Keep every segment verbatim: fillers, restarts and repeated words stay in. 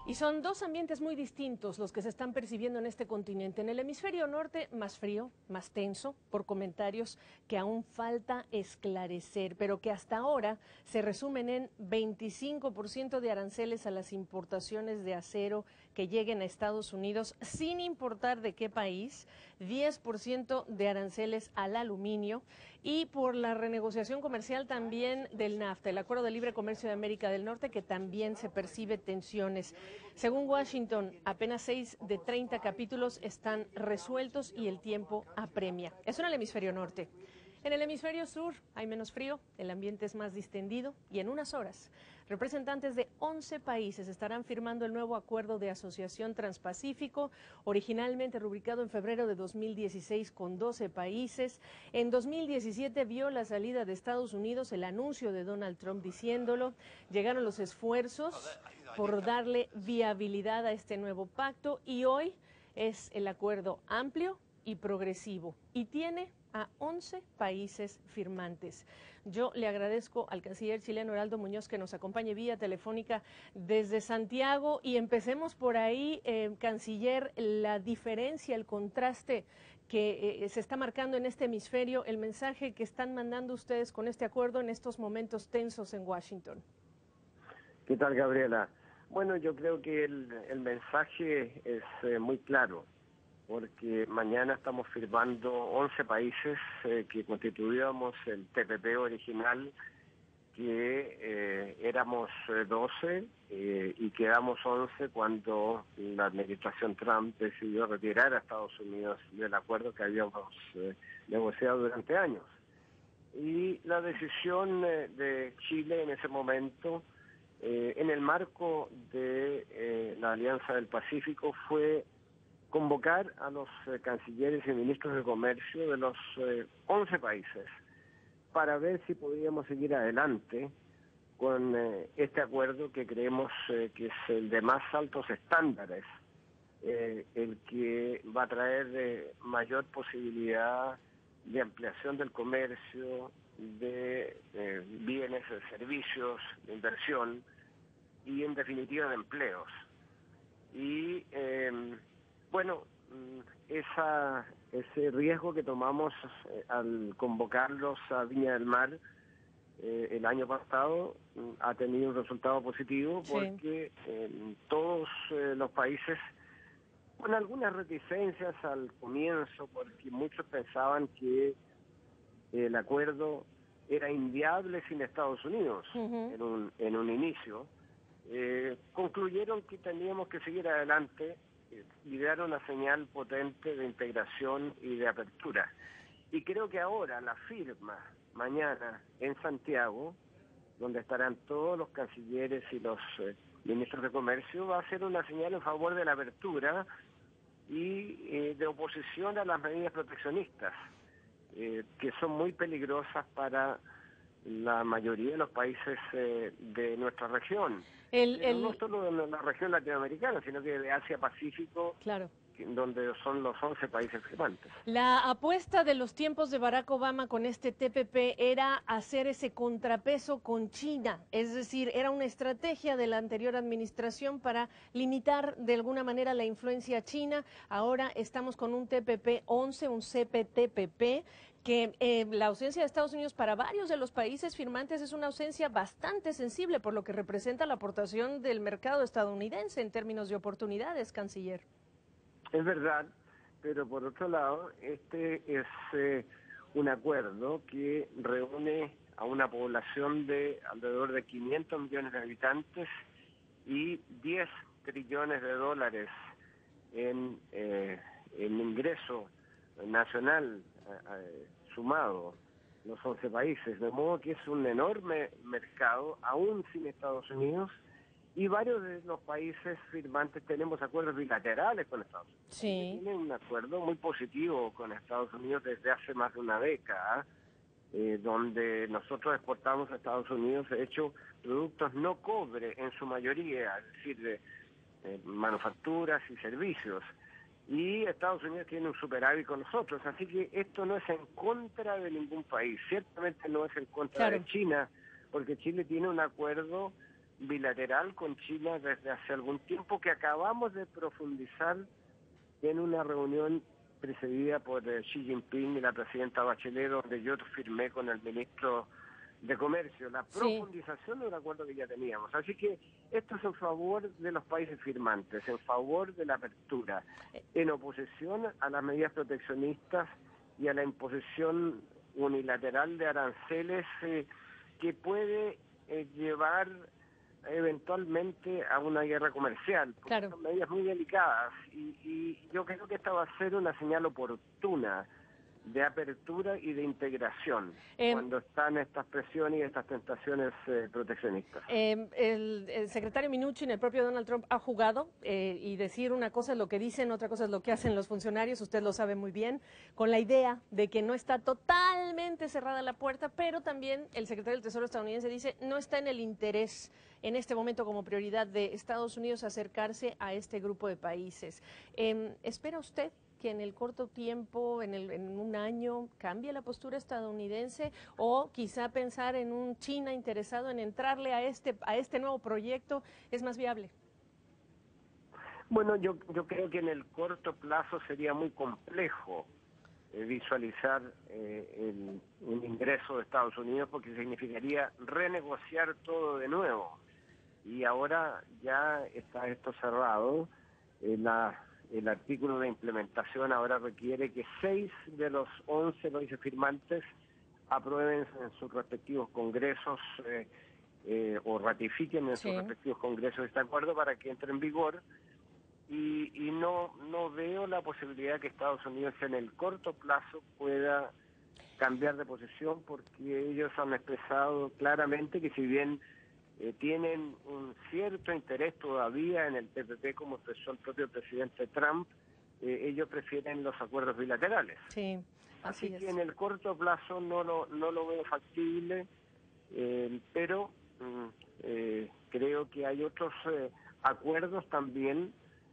Y son dos ambientes muy distintos los que se están percibiendo en este continente. En el hemisferio norte, más frío, más tenso, por comentarios que aún falta esclarecer, pero que hasta ahora se resumen en veinticinco por ciento de aranceles a las importaciones de acero que lleguen a Estados Unidos, sin importar de qué país, diez por ciento de aranceles al aluminio y por la renegociación comercial también del NAFTA, el Acuerdo de Libre Comercio de América del Norte, que también se percibe tensiones. Según Washington, apenas seis de treinta capítulos están resueltos y el tiempo apremia. Eso en el hemisferio norte. En el hemisferio sur hay menos frío, el ambiente es más distendido y en unas horas representantes de once países estarán firmando el nuevo acuerdo de asociación transpacífico, originalmente rubricado en febrero de dos mil dieciséis con doce países. En dos mil diecisiete vio la salida de Estados Unidos, el anuncio de Donald Trump diciéndolo. Llegaron los esfuerzos por darle viabilidad a este nuevo pacto y hoy es el acuerdo amplio y progresivo y tiene a once países firmantes. Yo le agradezco al canciller chileno Heraldo Muñoz que nos acompañe vía telefónica desde Santiago y empecemos por ahí, eh, canciller, la diferencia, el contraste que eh, se está marcando en este hemisferio, el mensaje que están mandando ustedes con este acuerdo en estos momentos tensos en Washington. ¿Qué tal, Gabriela? Bueno, yo creo que el, el mensaje es eh, muy claro, porque mañana estamos firmando once países eh, que constituíamos el T P P original, que eh, éramos eh, doce eh, y quedamos once cuando la administración Trump decidió retirar a Estados Unidos del acuerdo que habíamos eh, negociado durante años. Y la decisión eh, de Chile en ese momento, eh, en el marco de eh, la Alianza del Pacífico, fue convocar a los eh, cancilleres y ministros de comercio de los eh, once países para ver si podíamos seguir adelante con eh, este acuerdo que creemos eh, que es el de más altos estándares, eh, el que va a traer eh, mayor posibilidad de ampliación del comercio, de eh, bienes, de servicios, de inversión y en definitiva de empleos. Y eh, Bueno, esa, ese riesgo que tomamos eh, al convocarlos a Viña del Mar eh, el año pasado ha tenido un resultado positivo, Sí. porque eh, todos eh, los países, con algunas reticencias al comienzo, porque muchos pensaban que el acuerdo era inviable sin Estados Unidos Uh-huh. en un, en un inicio, eh, concluyeron que teníamos que seguir adelante y dar una señal potente de integración y de apertura. Y creo que ahora la firma, mañana en Santiago, donde estarán todos los cancilleres y los eh, ministros de comercio, va a ser una señal en favor de la apertura y eh, de oposición a las medidas proteccionistas, eh, que son muy peligrosas para la mayoría de los países eh, de nuestra región. El, Pero el... no solo de la región latinoamericana, sino que de Asia-Pacífico, Claro. donde son los once países firmantes. La apuesta de los tiempos de Barack Obama con este T P P era hacer ese contrapeso con China, es decir, era una estrategia de la anterior administración para limitar de alguna manera la influencia china. Ahora estamos con un T P P once, un C P T P P, que eh, la ausencia de Estados Unidos para varios de los países firmantes es una ausencia bastante sensible por lo que representa la aportación del mercado estadounidense en términos de oportunidades, canciller. Es verdad, pero por otro lado, este es eh, un acuerdo que reúne a una población de alrededor de quinientos millones de habitantes y diez trillones de dólares en, eh, en ingreso nacional eh, sumado, los once países, de modo que es un enorme mercado, aún sin Estados Unidos, y varios de los países firmantes tenemos acuerdos bilaterales con Estados Unidos. Sí. Tienen un acuerdo muy positivo con Estados Unidos desde hace más de una década, eh, donde nosotros exportamos a Estados Unidos, de hecho, productos no cobre en su mayoría, es decir, de eh, manufacturas y servicios. Y Estados Unidos tiene un superávit con nosotros, así que esto no es en contra de ningún país, ciertamente no es en contra Claro. de China, porque Chile tiene un acuerdo bilateral con China desde hace algún tiempo, que acabamos de profundizar en una reunión precedida por eh, Xi Jinping y la presidenta Bachelet, donde yo firmé con el ministro de Comercio la Sí. profundización de un acuerdo que ya teníamos. Así que esto es en favor de los países firmantes, en favor de la apertura, en oposición a las medidas proteccionistas y a la imposición unilateral de aranceles eh, que puede eh, llevar eventualmente a una guerra comercial, porque Claro. son medidas muy delicadas y, y yo creo que esta va a ser una señal oportuna de apertura y de integración Eh, cuando están estas presiones y estas tentaciones eh, proteccionistas. Eh, el, el secretario Mnuchin, el propio Donald Trump, ha jugado eh, y decir una cosa es lo que dicen, otra cosa es lo que hacen los funcionarios, usted lo sabe muy bien, con la idea de que no está totalmente cerrada la puerta, pero también el secretario del Tesoro estadounidense dice no está en el interés en este momento como prioridad de Estados Unidos acercarse a este grupo de países. Eh, ¿Espera usted que en el corto tiempo, en, el, en un año, cambie la postura estadounidense o quizá pensar en un China interesado en entrarle a este, a este nuevo proyecto es más viable? Bueno, yo, yo creo que en el corto plazo sería muy complejo eh, visualizar eh, el, un ingreso de Estados Unidos porque significaría renegociar todo de nuevo. Y ahora ya está esto cerrado. Eh, la El artículo de implementación ahora requiere que seis de los once países firmantes aprueben en sus respectivos congresos eh, eh, o ratifiquen en Sí. sus respectivos congresos este acuerdo para que entre en vigor. Y, y no, no veo la posibilidad que Estados Unidos en el corto plazo pueda cambiar de posición, porque ellos han expresado claramente que si bien Eh, tienen un cierto interés todavía en el T P P, como expresó el propio presidente Trump, eh, ellos prefieren los acuerdos bilaterales. Sí, así, así es. que en el corto plazo no lo, no lo veo factible, eh, pero mm, eh, creo que hay otros eh, acuerdos también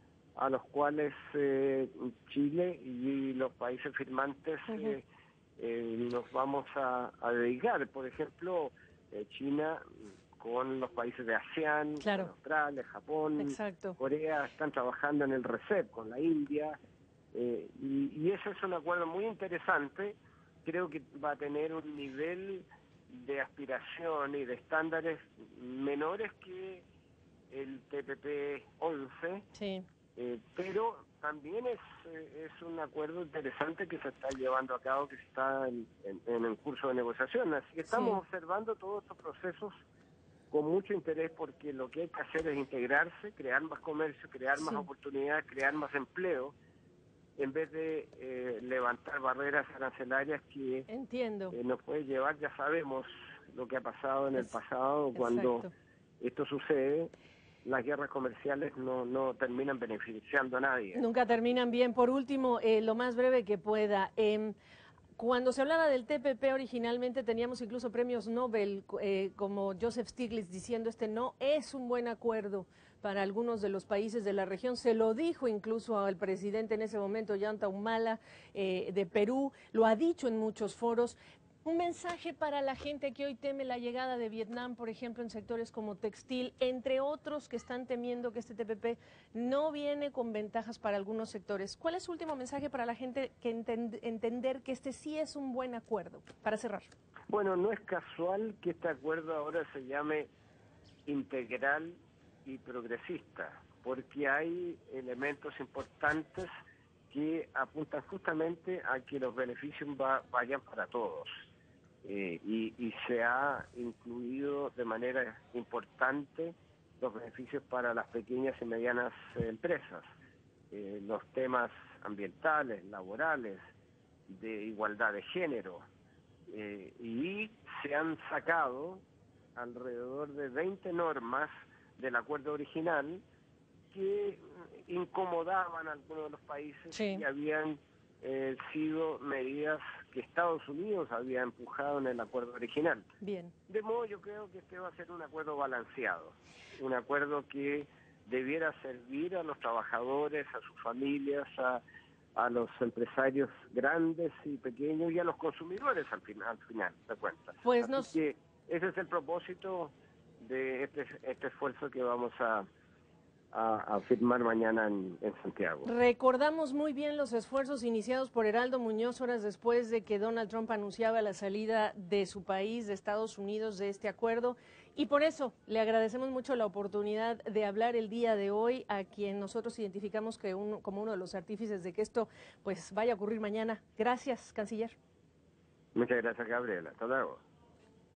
a los cuales eh, Chile y los países firmantes Uh-huh. eh, eh, nos vamos a, a dedicar. Por ejemplo, eh, China con los países de ASEAN, Claro. con Australia, Japón, Exacto. Corea, están trabajando en el RCEP con la India, eh, y, y ese es un acuerdo muy interesante. Creo que va a tener un nivel de aspiración y de estándares menores que el T P P once, Sí. eh, pero también es, eh, es un acuerdo interesante que se está llevando a cabo, que está en, en, en el curso de negociación. Así que estamos Sí. observando todos estos procesos con mucho interés, porque lo que hay que hacer es integrarse, crear más comercio, crear más Sí. oportunidades, crear más empleo, en vez de eh, levantar barreras arancelarias que Entiendo. eh, nos puede llevar, ya sabemos lo que ha pasado en el Es- pasado, cuando exacto. esto sucede, las guerras comerciales no, no terminan beneficiando a nadie. Nunca terminan bien. Por último, eh, lo más breve que pueda. Eh, Cuando se hablaba del T P P originalmente teníamos incluso premios Nobel eh, como Joseph Stiglitz diciendo este no es un buen acuerdo para algunos de los países de la región. Se lo dijo incluso al presidente en ese momento, Ollanta Humala, eh, de Perú, lo ha dicho en muchos foros. Un mensaje para la gente que hoy teme la llegada de Vietnam, por ejemplo, en sectores como textil, entre otros que están temiendo que este T P P no viene con ventajas para algunos sectores. ¿Cuál es su último mensaje para la gente que entend entender que este sí es un buen acuerdo? Para cerrar. Bueno, no es casual que este acuerdo ahora se llame integral y progresista, porque hay elementos importantes que apuntan justamente a que los beneficios va, vayan para todos. Eh, y, y se ha incluido de manera importante los beneficios para las pequeñas y medianas eh, empresas, eh, los temas ambientales, laborales, de igualdad de género, eh, y se han sacado alrededor de veinte normas del acuerdo original que incomodaban a algunos de los países Sí. y habían eh, sido medidas que Estados Unidos había empujado en el acuerdo original. Bien. De modo, yo creo que este va a ser un acuerdo balanceado, un acuerdo que debiera servir a los trabajadores, a sus familias, a, a los empresarios grandes y pequeños y a los consumidores al final, al final de cuentas. Pues Así nos... que ese es el propósito de este, este esfuerzo que vamos a, a, a firmar mañana en, en Santiago. Recordamos muy bien los esfuerzos iniciados por Heraldo Muñoz horas después de que Donald Trump anunciaba la salida de su país, de Estados Unidos, de este acuerdo. Y por eso le agradecemos mucho la oportunidad de hablar el día de hoy a quien nosotros identificamos que uno, como uno de los artífices de que esto pues vaya a ocurrir mañana. Gracias, canciller. Muchas gracias, Gabriela. Hasta luego.